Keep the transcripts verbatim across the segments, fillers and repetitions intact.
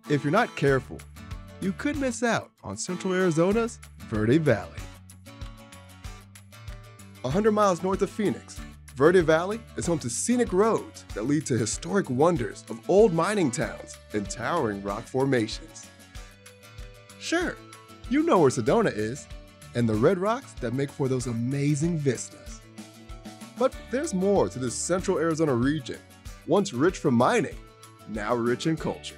If you're not careful, you could miss out on central Arizona's Verde Valley. one hundred miles north of Phoenix, Verde Valley is home to scenic roads that lead to historic wonders of old mining towns and towering rock formations. Sure, you know where Sedona is, and the red rocks that make for those amazing vistas. But there's more to this central Arizona region, once rich from mining, now rich in culture.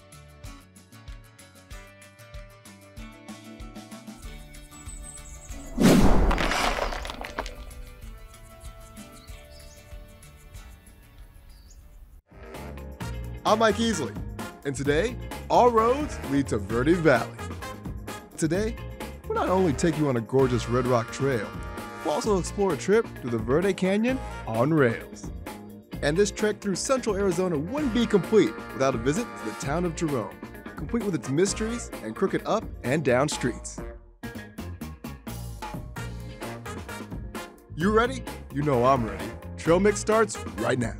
I'm Mike Easley, and today, all roads lead to Verde Valley. Today, we'll not only take you on a gorgeous red rock trail, we'll also explore a trip through the Verde Canyon on rails. And this trek through central Arizona wouldn't be complete without a visit to the town of Jerome, complete with its mysteries and crooked up and down streets. You ready? You know I'm ready. Trail Mix starts right now.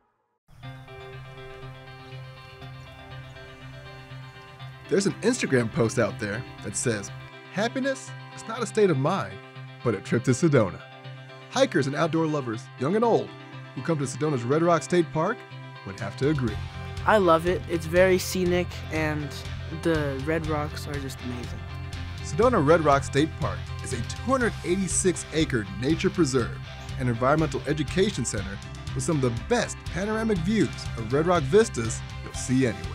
There's an Instagram post out there that says, happiness is not a state of mind, but a trip to Sedona. Hikers and outdoor lovers, young and old, who come to Sedona's Red Rock State Park would have to agree. I love it. It's very scenic, and the red rocks are just amazing. Sedona Red Rock State Park is a two hundred eighty-six acre nature preserve and environmental education center with some of the best panoramic views of red rock vistas you'll see anywhere.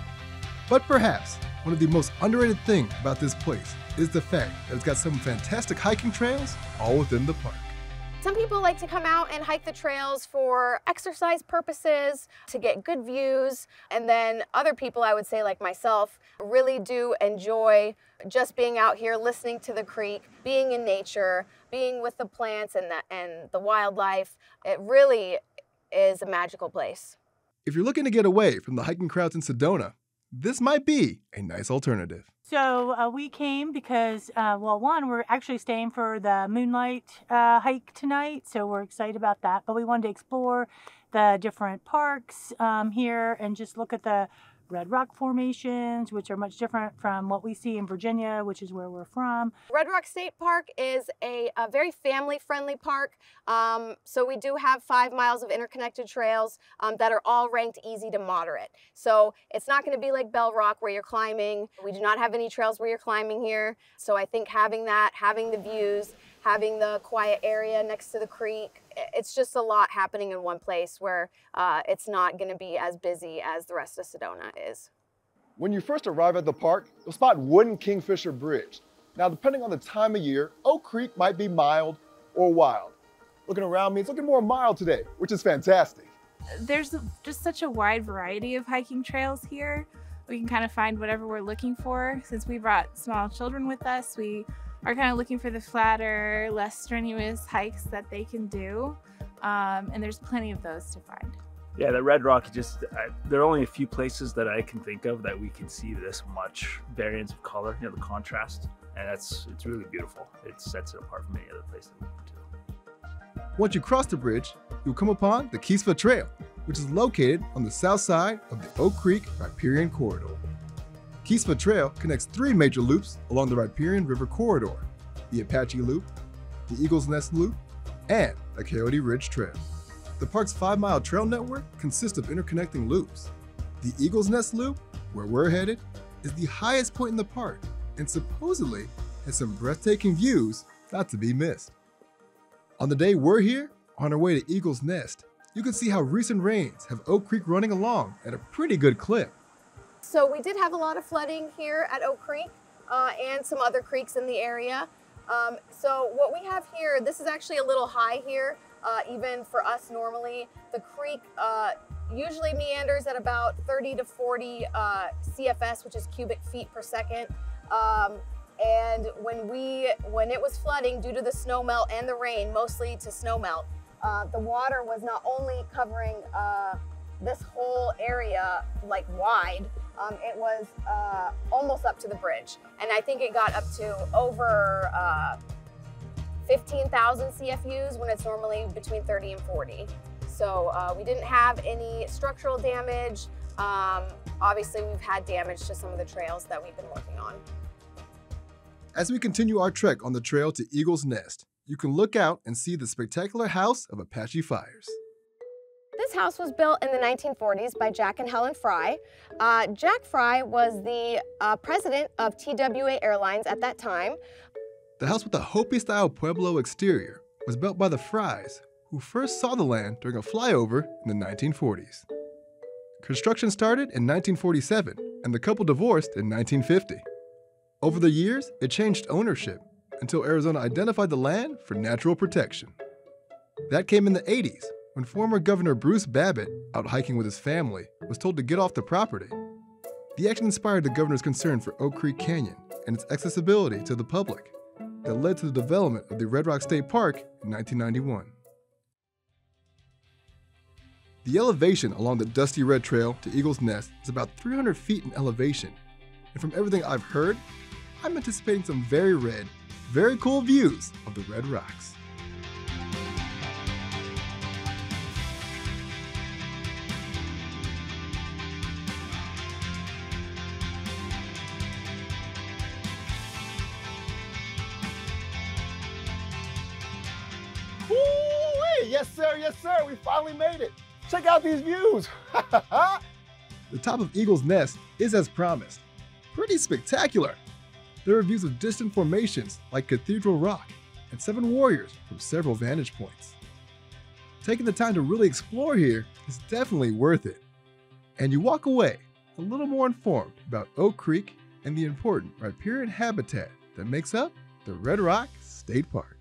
But perhaps one of the most underrated things about this place is the fact that it's got some fantastic hiking trails all within the park. Some people like to come out and hike the trails for exercise purposes, to get good views, and then other people, I would say like myself, really do enjoy just being out here, listening to the creek, being in nature, being with the plants and the, and the wildlife. It really is a magical place. If you're looking to get away from the hiking crowds in Sedona, this might be a nice alternative. So uh, we came because, uh, well, one, we're actually staying for the Moonlight uh, hike tonight, so we're excited about that. But we wanted to explore the different parks um, here and just look at the red rock formations, which are much different from what we see in Virginia, which is where we're from. Red Rock State Park is a, a very family-friendly park. Um, so we do have five miles of interconnected trails um, that are all ranked easy to moderate. So it's not going to be like Bell Rock where you're climbing. We do not have any trails where you're climbing here. So I think having that, having the views, having the quiet area next to the creek, it's just a lot happening in one place where uh, it's not going to be as busy as the rest of Sedona is. When you first arrive at the park, you'll spot wooden Kingfisher Bridge. Now, depending on the time of year, Oak Creek might be mild or wild. Looking around me, it's looking more mild today, which is fantastic. There's just such a wide variety of hiking trails here. We can kind of find whatever we're looking for. Since we brought small children with us, we are kind of looking for the flatter, less strenuous hikes that they can do. Um, and there's plenty of those to find. Yeah, the red rock, just I, there are only a few places that I can think of that we can see this much variance of color, you know, the contrast, and that's it's really beautiful. It sets it apart from any other place that we've been to. Once you cross the bridge, you'll come upon the Keesva Trail, which is located on the south side of the Oak Creek Riparian Corridor. Keesva Trail connects three major loops along the Riparian River Corridor: the Apache Loop, the Eagle's Nest Loop, and the Coyote Ridge Trail. The park's five-mile trail network consists of interconnecting loops. The Eagle's Nest Loop, where we're headed, is the highest point in the park and supposedly has some breathtaking views not to be missed. On the day we're here, on our way to Eagle's Nest, you can see how recent rains have Oak Creek running along at a pretty good clip. So we did have a lot of flooding here at Oak Creek uh, and some other creeks in the area. Um, so what we have here, this is actually a little high here, uh, even for us normally. The creek uh, usually meanders at about thirty to forty uh, C F S, which is cubic feet per second. Um, and when we, when it was flooding due to the snow melt and the rain, mostly to snow melt, uh, the water was not only covering uh, this whole area like wide, um, it was uh, almost up to the bridge. And I think it got up to over uh, fifteen thousand C F Us when it's normally between thirty and forty. So uh, we didn't have any structural damage. Um, obviously, we've had damage to some of the trails that we've been working on. As we continue our trek on the trail to Eagle's Nest, you can look out and see the spectacular house of Apache Fires. This house was built in the nineteen forties by Jack and Helen Fry. Uh, Jack Fry was the uh, president of T W A Airlines at that time. The house with the Hopi-style Pueblo exterior was built by the Frys, who first saw the land during a flyover in the nineteen forties. Construction started in nineteen forty-seven, and the couple divorced in nineteen fifty. Over the years, it changed ownership until Arizona identified the land for natural protection. That came in the eighties, when former Governor Bruce Babbitt, out hiking with his family, was told to get off the property. The action inspired the governor's concern for Oak Creek Canyon and its accessibility to the public that led to the development of the Red Rock State Park in nineteen ninety-one. The elevation along the Dusty Red Trail to Eagle's Nest is about three hundred feet in elevation, and from everything I've heard, I'm anticipating some very red, very cool views of the Red Rocks. Woo-wee! Yes, sir, yes, sir, we finally made it. Check out these views. The top of Eagle's Nest is as promised. Pretty spectacular. There are views of distant formations like Cathedral Rock and Seven Warriors from several vantage points. Taking the time to really explore here is definitely worth it. And you walk away a little more informed about Oak Creek and the important riparian habitat that makes up the Red Rock State Park.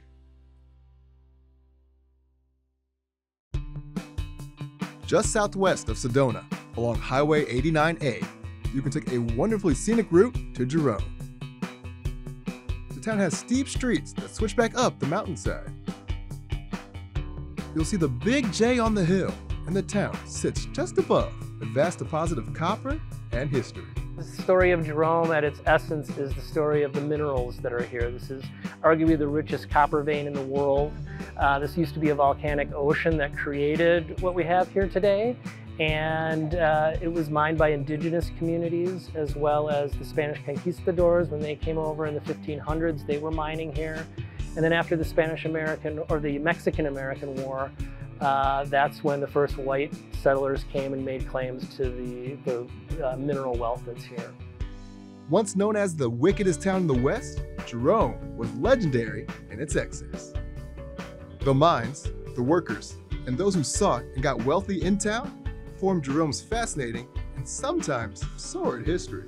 Just southwest of Sedona, along Highway eighty-nine A, you can take a wonderfully scenic route to Jerome. The town has steep streets that switch back up the mountainside. You'll see the big J on the hill, and the town sits just above a vast deposit of copper and history. The story of Jerome at its essence is the story of the minerals that are here. This is arguably the richest copper vein in the world. Uh, this used to be a volcanic ocean that created what we have here today, and uh, it was mined by indigenous communities as well as the Spanish conquistadors. When they came over in the fifteen hundreds, they were mining here. And then after the Spanish-American or the Mexican-American War, uh, that's when the first white settlers came and made claims to the, the uh, mineral wealth that's here. Once known as the wickedest town in the West, Jerome was legendary in its excess. The mines, the workers, and those who sought and got wealthy in town formed Jerome's fascinating and sometimes sordid history.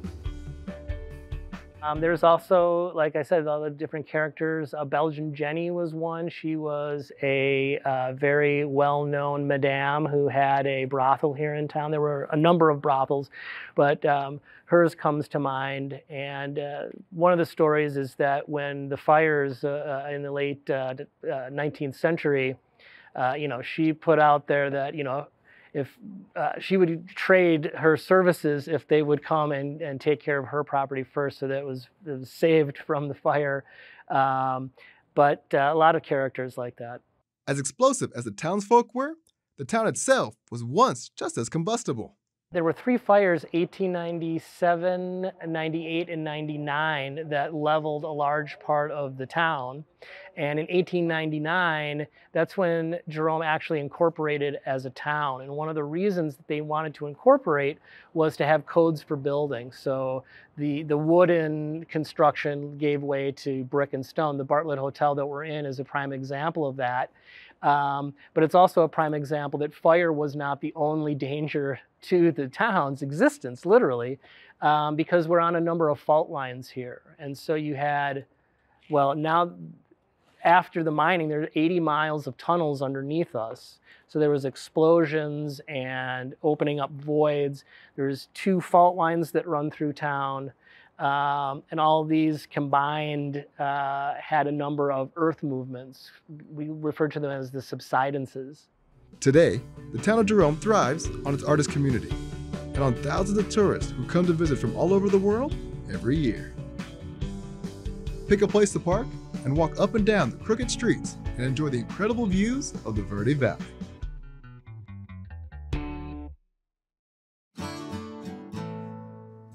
Um, there's also, like I said, all the different characters. Uh, Belgian Jenny was one. She was a uh, very well-known madame who had a brothel here in town. There were a number of brothels, but um, hers comes to mind. And uh, one of the stories is that when the fires uh, in the late uh, uh, nineteenth century, uh, you know, she put out there that, you know, if uh, she would trade her services if they would come and, and take care of her property first, so that it was, it was saved from the fire. Um, but uh, a lot of characters like that. As explosive as the townsfolk were, the town itself was once just as combustible. There were three fires, eighteen ninety-seven, ninety-eight, and ninety-nine, that leveled a large part of the town. And in eighteen ninety-nine, that's when Jerome actually incorporated as a town. And one of the reasons that they wanted to incorporate was to have codes for building. So the, the wooden construction gave way to brick and stone. The Bartlett Hotel that we're in is a prime example of that. Um, but it's also a prime example that fire was not the only danger to the town's existence, literally, um, because we're on a number of fault lines here. And so you had, well, now after the mining, there are eighty miles of tunnels underneath us. So there was explosions and opening up voids. There's two fault lines that run through town. Um, and all of these combined uh, had a number of earth movements. We refer to them as the subsidences. Today, the town of Jerome thrives on its artist community and on thousands of tourists who come to visit from all over the world every year. Pick a place to park and walk up and down the crooked streets and enjoy the incredible views of the Verde Valley.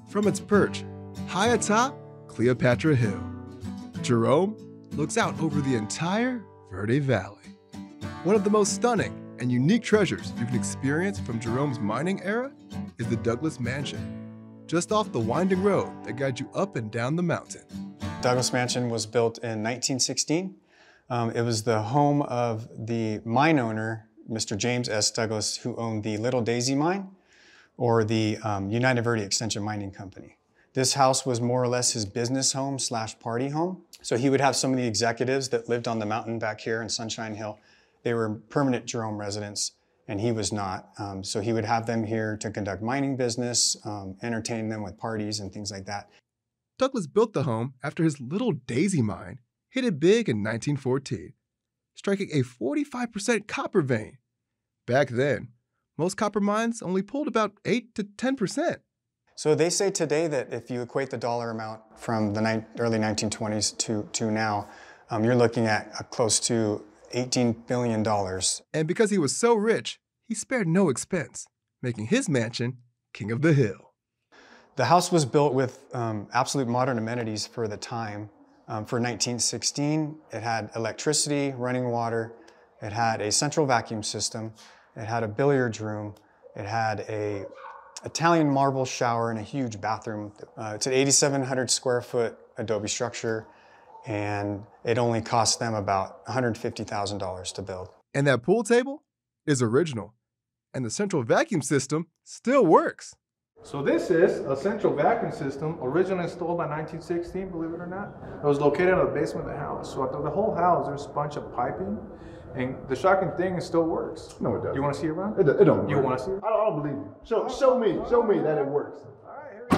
From its perch, high atop Cleopatra Hill, Jerome looks out over the entire Verde Valley. One of the most stunning and unique treasures you can experience from Jerome's mining era is the Douglas Mansion, just off the winding road that guides you up and down the mountain. Douglas Mansion was built in nineteen sixteen. Um, it was the home of the mine owner, Mister James S. Douglas, who owned the Little Daisy Mine, or the um, United Verde Extension Mining Company. This house was more or less his business home slash party home. So he would have some of the executives that lived on the mountain back here in Sunshine Hill. They were permanent Jerome residents, and he was not. Um, so he would have them here to conduct mining business, um, entertain them with parties and things like that. Douglas built the home after his Little Daisy Mine hit it big in nineteen fourteen, striking a forty-five percent copper vein. Back then, most copper mines only pulled about eight to ten percent. So they say today that if you equate the dollar amount from the early nineteen twenties to, to now, um, you're looking at a close to eighteen billion dollars. And because he was so rich, he spared no expense, making his mansion king of the hill. The house was built with um, absolute modern amenities for the time. Um, for nineteen sixteen, it had electricity, running water, it had a central vacuum system, it had a billiards room, it had a Italian marble shower and a huge bathroom. Uh, it's an eighty-seven hundred square foot adobe structure, and it only cost them about one hundred fifty thousand dollars to build. And that pool table is original, and the central vacuum system still works. So this is a central vacuum system, originally installed by nineteen sixteen, believe it or not. It was located in the basement of the house. So the whole house, there's a bunch of piping, and the shocking thing, it still works. No, it doesn't. You want to see it, Ron? It, it don't work. You want to see it? I don't, I don't believe you. Show, show me, show me that it works. All right, here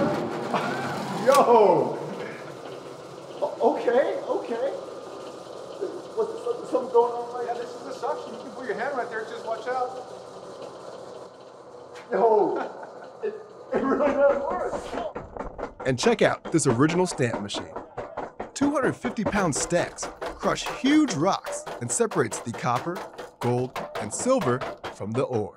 we go. Yo! O- Okay, okay. What's, what's something going on right Yeah, this is the suction. You can put your hand right there, just watch out. Yo, it, it really does work. And check out this original stamp machine. two hundred fifty pound stacks crush huge rocks and separates the copper, gold, and silver from the ore.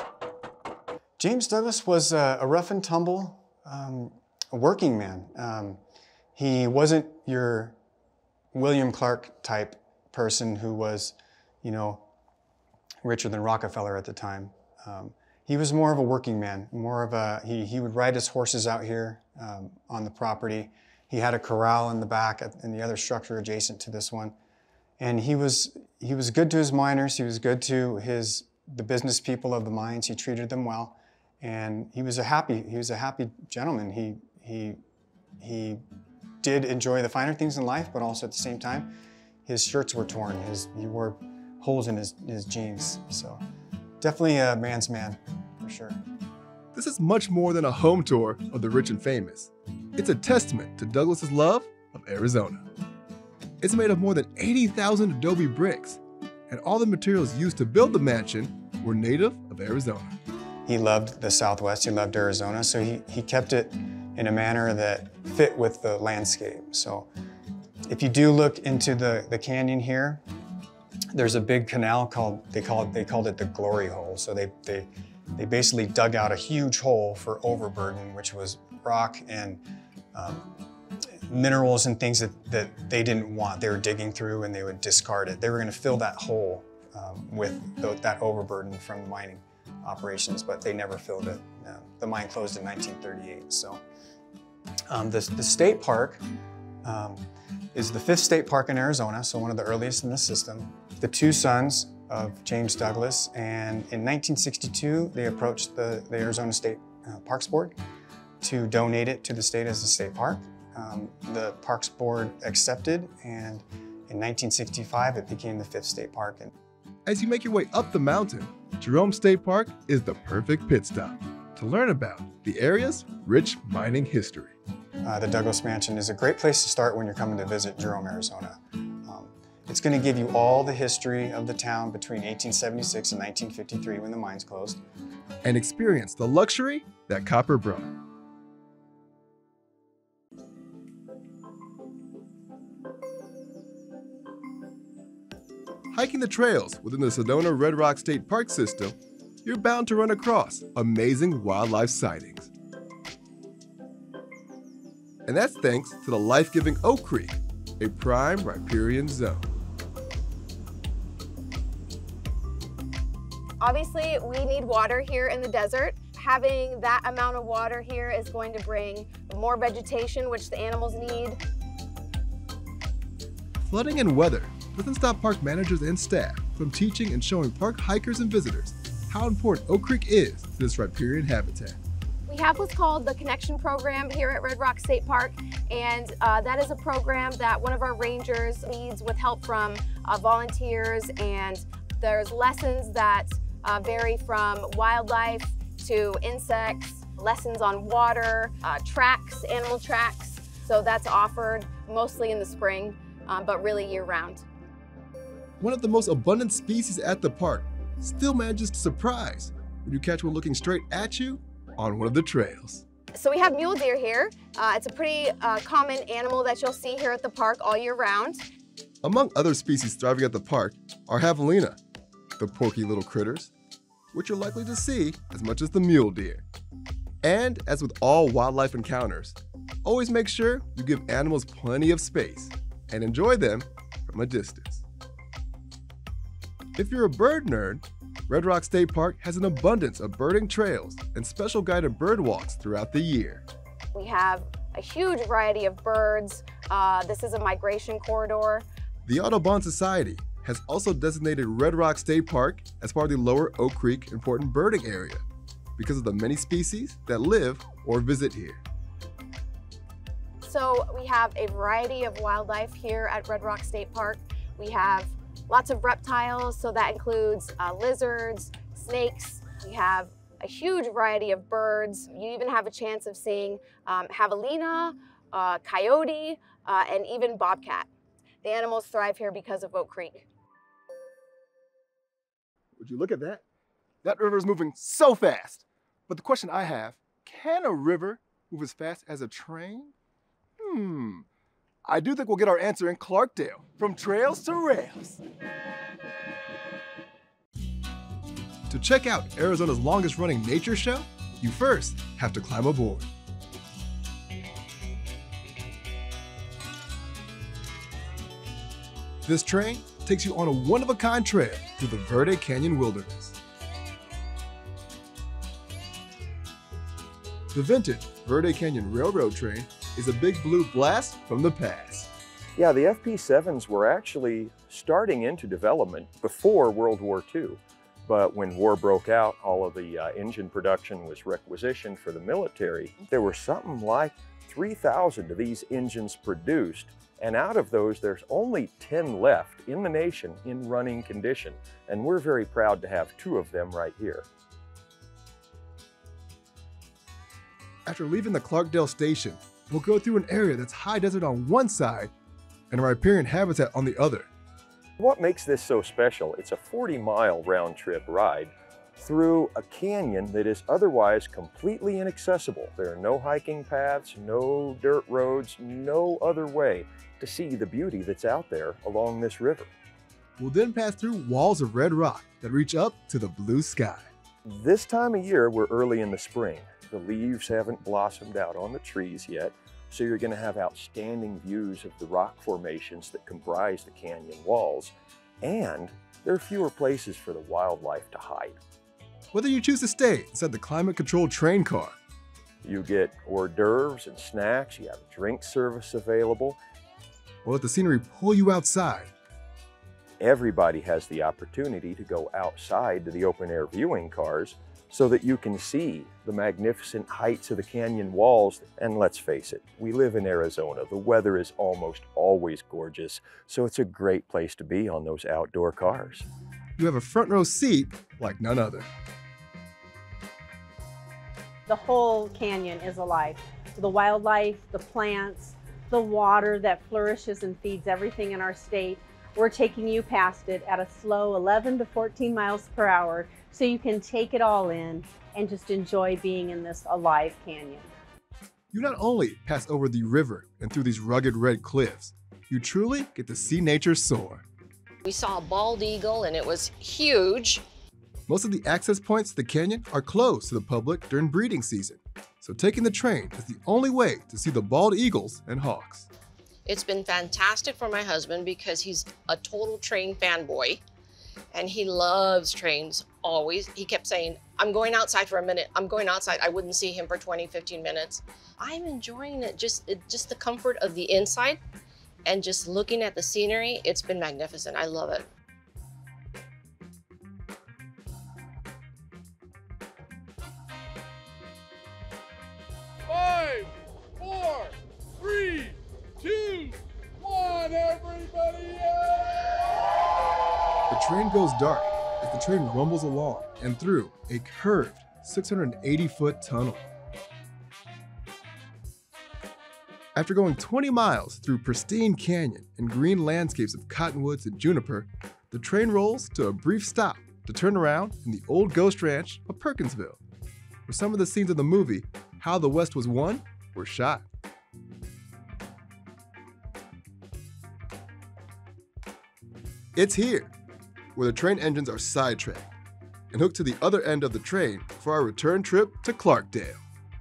James Douglas was a, a rough and tumble um, a working man. Um, he wasn't your William Clark type person who was, you know, richer than Rockefeller at the time. Um, he was more of a working man, more of a, he, he would ride his horses out here um, on the property. He had a corral in the back in the other structure adjacent to this one. And he was, he was good to his miners. He was good to his, the business people of the mines. He treated them well. And he was a happy, he was a happy gentleman. He, he, he did enjoy the finer things in life, but also at the same time, his shirts were torn. His, he wore holes in his, his jeans. So definitely a man's man, for sure. This is much more than a home tour of the rich and famous. It's a testament to Douglas's love of Arizona. It's made of more than eighty thousand adobe bricks, and all the materials used to build the mansion were native of Arizona. He loved the Southwest, he loved Arizona, so he, he kept it in a manner that fit with the landscape. So if you do look into the, the canyon here, there's a big canal called, they call it, they called it the Glory Hole. So they, they, they basically dug out a huge hole for overburden, which was rock and um, minerals and things that, that they didn't want. They were digging through and they would discard it. They were gonna fill that hole um, with the, that overburden from the mining operations, but they never filled it. No. The mine closed in nineteen thirty-eight. So um, the, the state park um, is the fifth state park in Arizona, so one of the earliest in the system. The two sons of James Douglas, and in nineteen sixty-two, they approached the, the Arizona State uh, Parks Board to donate it to the state as a state park. Um, the Parks Board accepted, and in nineteen sixty-five, it became the fifth state park. And as you make your way up the mountain, Jerome State Park is the perfect pit stop to learn about the area's rich mining history. Uh, the Douglas Mansion is a great place to start when you're coming to visit Jerome, Arizona. Um, it's going to give you all the history of the town between eighteen seventy-six and nineteen fifty-three when the mines closed. And experience the luxury that copper brought. Hiking the trails within the Sedona Red Rock State Park system, you're bound to run across amazing wildlife sightings. And that's thanks to the life-giving Oak Creek, a prime riparian zone. Obviously, we need water here in the desert. Having that amount of water here is going to bring more vegetation, which the animals need. Flooding and weather doesn't stop park managers and staff from teaching and showing park hikers and visitors how important Oak Creek is to this riparian habitat. We have what's called the Connection Program here at Red Rock State Park, and uh, that is a program that one of our rangers leads with help from uh, volunteers, and there's lessons that uh, vary from wildlife to insects, lessons on water, uh, tracks, animal tracks. So that's offered mostly in the spring, um, but really year-round. One of the most abundant species at the park still manages to surprise when you catch one looking straight at you on one of the trails. So we have mule deer here. Uh, it's a pretty uh, common animal that you'll see here at the park all year round. Among other species thriving at the park are javelina, the porky little critters, which you're likely to see as much as the mule deer. And as with all wildlife encounters, always make sure you give animals plenty of space and enjoy them from a distance. If you're a bird nerd, Red Rock State Park has an abundance of birding trails and special guided bird walks throughout the year. We have a huge variety of birds. Uh, this is a migration corridor. The Audubon Society has also designated Red Rock State Park as part of the Lower Oak Creek Important Birding Area because of the many species that live or visit here. So we have a variety of wildlife here at Red Rock State Park. We have lots of reptiles, so that includes uh, lizards, snakes. We have a huge variety of birds. You even have a chance of seeing um, javelina, uh, coyote, uh, and even bobcat. The animals thrive here because of Oak Creek. Would you look at that? That river is moving so fast. But the question I have, can a river move as fast as a train? Hmm. I do think we'll get our answer in Clarkdale, from trails to rails. To check out Arizona's longest running nature show, you first have to climb aboard. This train takes you on a one-of-a-kind trail through the Verde Canyon wilderness. The vintage Verde Canyon Railroad train is a big blue blast from the past. Yeah, the F P sevens were actually starting into development before World War Two. But when war broke out, all of the uh, engine production was requisitioned for the military. There were something like three thousand of these engines produced, and out of those, there's only ten left in the nation in running condition. And we're very proud to have two of them right here. After leaving the Clarkdale station, we'll go through an area that's high desert on one side and a riparian habitat on the other. What makes this so special? It's a forty mile round trip ride through a canyon that is otherwise completely inaccessible. There are no hiking paths, no dirt roads, no other way to see the beauty that's out there along this river. We'll then pass through walls of red rock that reach up to the blue sky. This time of year, we're early in the spring. The leaves haven't blossomed out on the trees yet, so you're going to have outstanding views of the rock formations that comprise the canyon walls, and there are fewer places for the wildlife to hide. Whether you choose to stay inside the climate-controlled train car, you get hors d'oeuvres and snacks, you have drink service available, or let the scenery pull you outside. Everybody has the opportunity to go outside to the open-air viewing cars so that you can see the magnificent heights of the canyon walls. And let's face it, we live in Arizona. The weather is almost always gorgeous, so it's a great place to be on those outdoor cars. You have a front row seat like none other. The whole canyon is alive. The wildlife, the plants, the water that flourishes and feeds everything in our state. We're taking you past it at a slow eleven to fourteen miles per hour so you can take it all in and just enjoy being in this alive canyon. You not only pass over the river and through these rugged red cliffs, you truly get to see nature soar. We saw a bald eagle and it was huge. Most of the access points to the canyon are closed to the public during breeding season, So taking the train is the only way to see the bald eagles and hawks. It's been fantastic for my husband because he's a total train fanboy and he loves trains always. He kept saying, I'm going outside for a minute. I'm going outside. I wouldn't see him for twenty, fifteen minutes. I'm enjoying it. Just, it, just the comfort of the inside and just looking at the scenery. It's been magnificent. I love it. Five, four, three, two, one, everybody! The train goes dark as the train rumbles along and through a curved six hundred eighty foot tunnel. After going twenty miles through pristine canyon and green landscapes of cottonwoods and juniper, the train rolls to a brief stop to turn around in the old ghost ranch of Perkinsville, where some of the scenes of the movie How the West Was Won were shot. It's here, where the train engines are sidetracked and hooked to the other end of the train for our return trip to Clarkdale.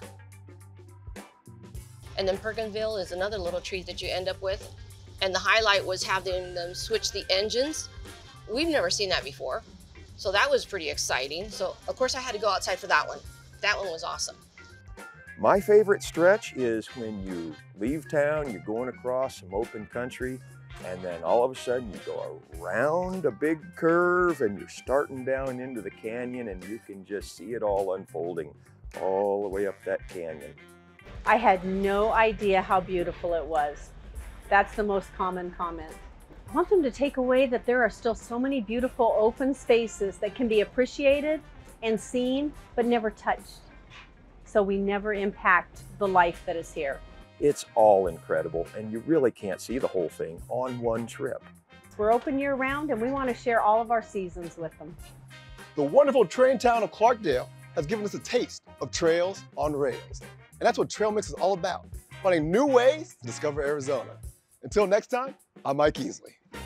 And then Perkinsville is another little treat that you end up with. And the highlight was having them switch the engines. We've never seen that before. So that was pretty exciting. So of course I had to go outside for that one. That one was awesome. My favorite stretch is when you leave town, you're going across some open country, and then all of a sudden you go around a big curve and you're starting down into the canyon and you can just see it all unfolding all the way up that canyon. I had no idea how beautiful it was. That's the most common comment. I want them to take away that there are still so many beautiful open spaces that can be appreciated and seen, but never touched. So we never impact the life that is here. It's all incredible, and you really can't see the whole thing on one trip. We're open year round, and we want to share all of our seasons with them. The wonderful train town of Clarkdale has given us a taste of trails on rails. And that's what Trail Mix is all about, finding new ways to discover Arizona. Until next time, I'm Mike Easley.